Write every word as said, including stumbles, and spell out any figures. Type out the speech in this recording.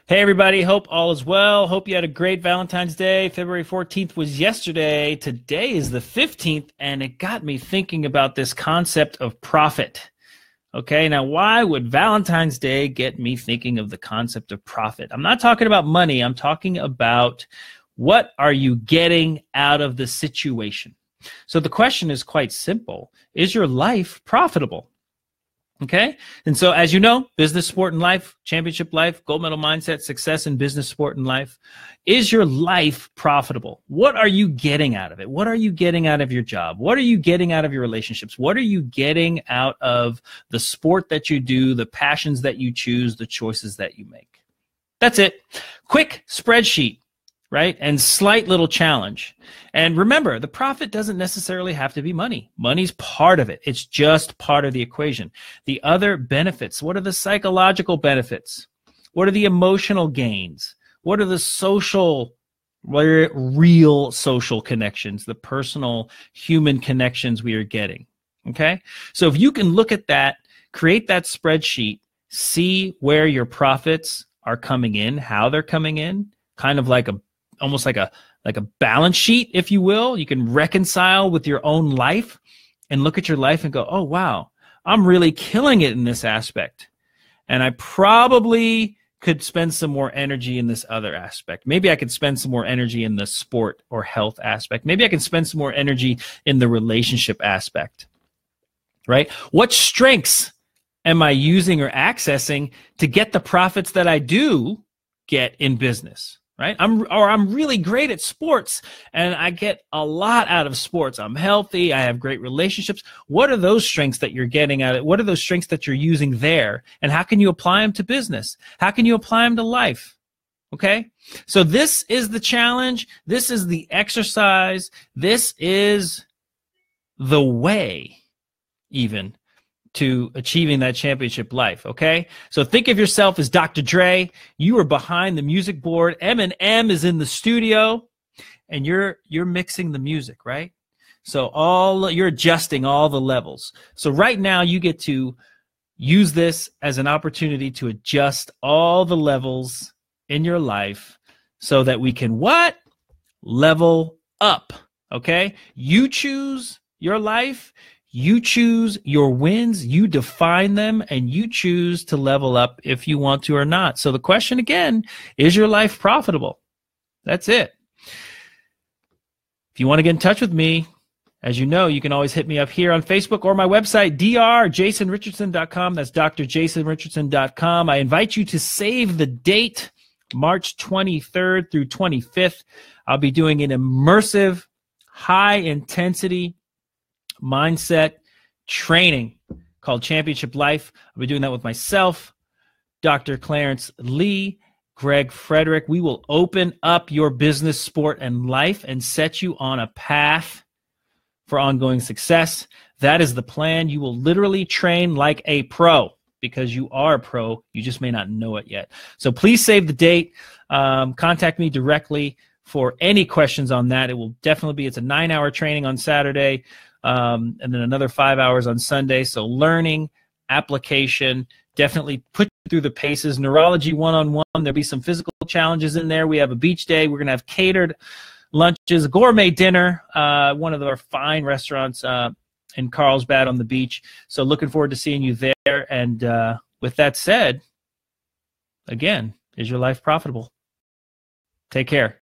Hey everybody, hope all is well. Hope you had a great Valentine's Day. February fourteenth was yesterday. Today is the fifteenth, and it got me thinking about this concept of profit. Okay, now why would Valentine's Day get me thinking of the concept of profit? I'm not talking about money. I'm talking about what are you getting out of the situation? So the question is quite simple. Is your life profitable? Okay. And so, as you know, business, sport, and life, championship life, gold medal mindset, success in business, sport, and life. Is your life profitable? What are you getting out of it? What are you getting out of your job? What are you getting out of your relationships? What are you getting out of the sport that you do, the passions that you choose, the choices that you make? That's it. Quick spreadsheet. Right? And slight little challenge. And remember, the profit doesn't necessarily have to be money. Money's part of it. It's just part of the equation. The other benefits, what are the psychological benefits? What are the emotional gains? What are the social, real social connections, the personal human connections we are getting? Okay? So if you can look at that, create that spreadsheet, see where your profits are coming in, how they're coming in, kind of like a almost like a like a balance sheet, if you will. You can reconcile with your own life and look at your life and go, oh, wow, I'm really killing it in this aspect. And I probably could spend some more energy in this other aspect. Maybe I could spend some more energy in the sport or health aspect. Maybe I can spend some more energy in the relationship aspect, right? What strengths am I using or accessing to get the profits that I do get in business? Right? I'm, or I'm really great at sports and I get a lot out of sports. I'm healthy. I have great relationships. What are those strengths that you're getting at it? What are those strengths that you're using there? And how can you apply them to business? How can you apply them to life? Okay. So this is the challenge. This is the exercise. This is the way even to achieving that championship life, okay? So think of yourself as Doctor Dre. You are behind the music board. Eminem is in the studio, and you're you're mixing the music, right? So all you're adjusting all the levels. So right now you get to use this as an opportunity to adjust all the levels in your life so that we can what? Level up, okay? You choose your life. You choose your wins, you define them, and you choose to level up if you want to or not. So the question again, is your life profitable? That's it. If you want to get in touch with me, as you know, you can always hit me up here on Facebook or my website, d r jason richardson dot com. That's d r jason richardson dot com. I invite you to save the date, March twenty-third through twenty-fifth. I'll be doing an immersive, high-intensity mindset training called Championship Life. I'll be doing that with myself, Doctor Clarence Lee, Greg Frederick. We will open up your business, sport, and life and set you on a path for ongoing success. That is the plan. You will literally train like a pro because you are a pro. You just may not know it yet. So please save the date. Um, contact me directly for any questions on that. It will definitely be, it's a nine-hour training on Saturday. Um, and then another five hours on Sunday. So learning, application, definitely put you through the paces. Neurology one-on-one. There'll be some physical challenges in there. We have a beach day. We're going to have catered lunches, a gourmet dinner, uh, one of our fine restaurants uh, in Carlsbad on the beach. So looking forward to seeing you there. And uh, with that said, again, is your life profitable? Take care.